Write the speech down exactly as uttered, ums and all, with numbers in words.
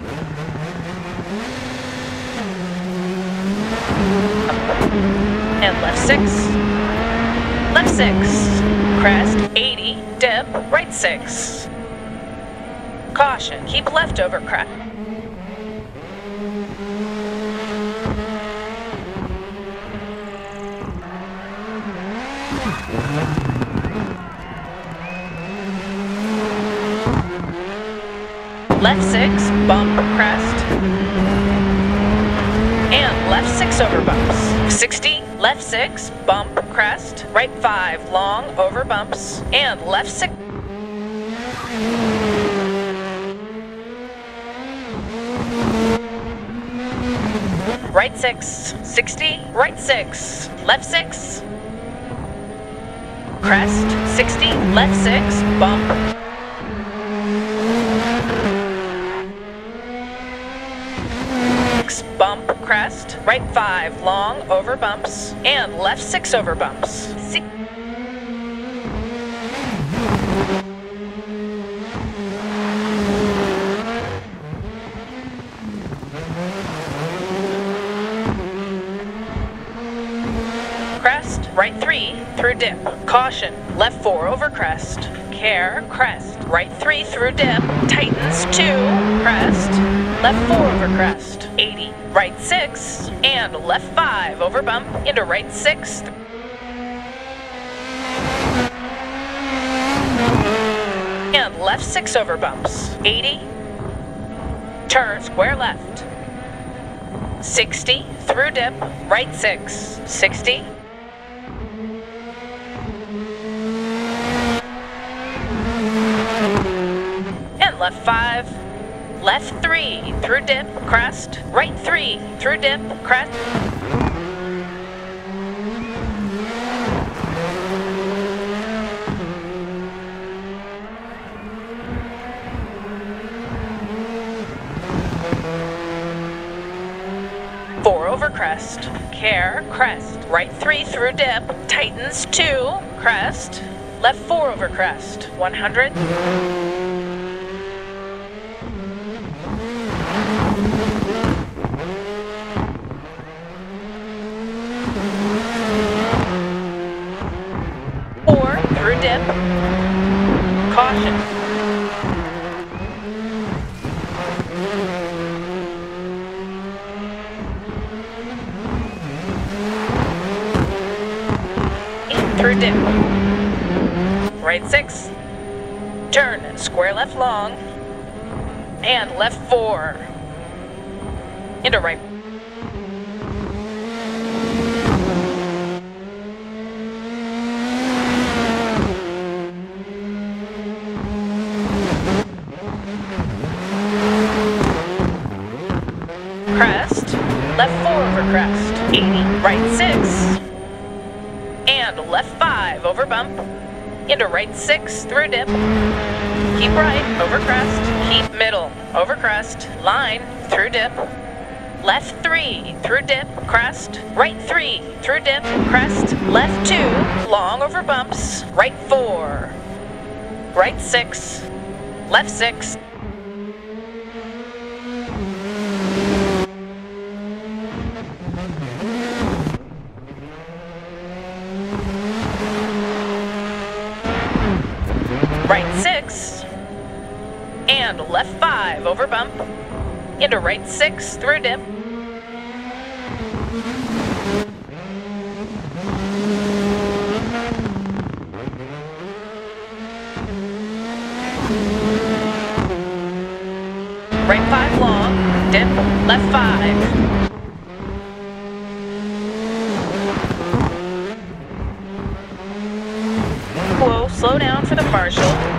And left six, left six, crest, eighty, dip, right six. Caution, keep left over crest. Left six, bump, crest. And left six over bumps. sixty, left six, bump, crest. Right five, long, over bumps. And left six. Right six, sixty, right six, left six. Crest, sixty, left six, bump. Bump, crest, right five, long, over bumps, and left six over bumps. Six. Crest, right three, through dip. Caution, left four over crest. Care, crest, right three through dip. Tightens two, crest, left four over crest. eighty, right six, and left five over bump into right six. And left six over bumps. eighty, turn square left. sixty, through dip, right six, sixty. And left five. Left three, through dip, crest. Right three, through dip, crest. Four over crest. Care, crest. Right three through dip, tightens two, crest. Left four over crest. one hundred. Dip. Caution. Through dip. Right six. Turn square left long. And left four. Into right. Crest, left four over crest, eighty, right six, and left five over bump, into right six through dip, keep right over crest, keep middle over crest, line through dip, left three through dip, crest, right three through dip, crest, left two, long over bumps, right four, right six, left six, right six, and left five over bump, into right six through dip, right five long, dip, left five. Whoa, slow down for the marshal.